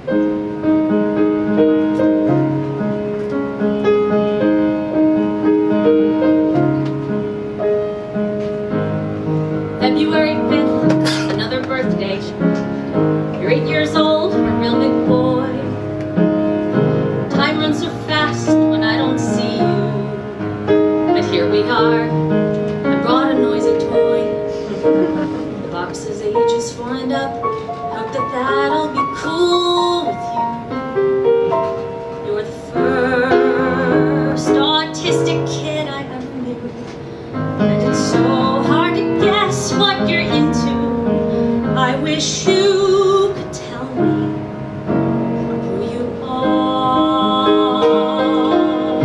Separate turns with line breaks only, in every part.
February 5th, another birthday. You're 8 years old, a real big boy. Time runs so fast when I don't see you. But here we are, I brought a noisy toy. The box says ages 4 and up. Hope that that'll be cool with you. You're the first autistic kid I ever knew. And it's so hard to guess what you're into. I wish you could tell me who you are.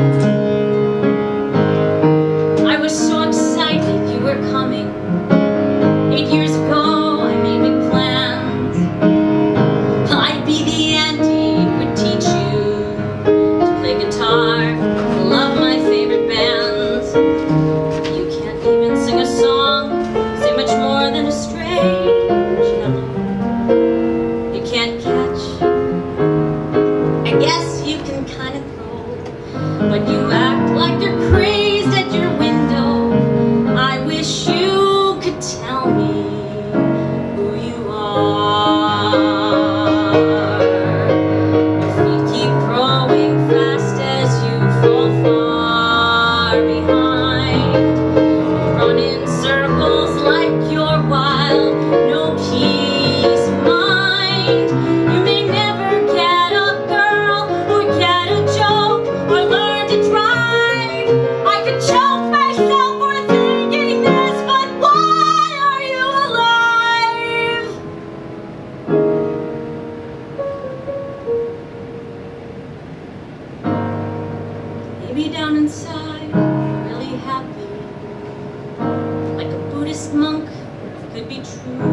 I was so excited you were coming. 8 years ago I made big plans. I'd be the auntie who would teach you to play guitar, love my favorite bands. You can't even sing a song, say much more than a strange hello. You can't catch, I guess you can kind of throw, but you act like you're crazed at your window. I wish you could tell me who you are. Your feet keep growing fast as you fall far behind. Run in circles like you're wild, no peace of mind. You may never get a girl or get a joke or learn to drive. I could choke myself for thinking this, but why are you alive? Maybe down inside you're really happy, like a Buddhist monk could be true.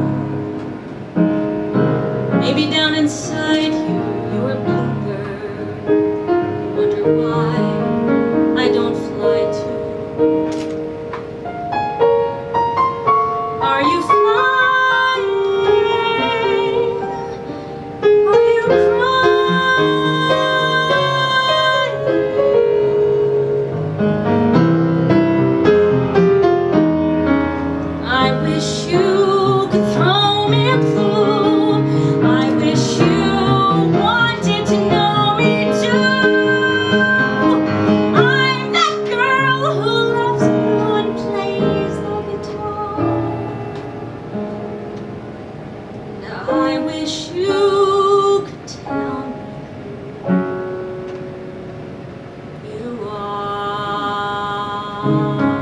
Maybe down inside you're a bluebird. You wonder why I don't fly too. Are you flying? Are you crying? I wish you could throw me a clue. I wish you wanted to know me too. I'm that girl who loves you and plays the guitar. Now I wish you could tell me who you are.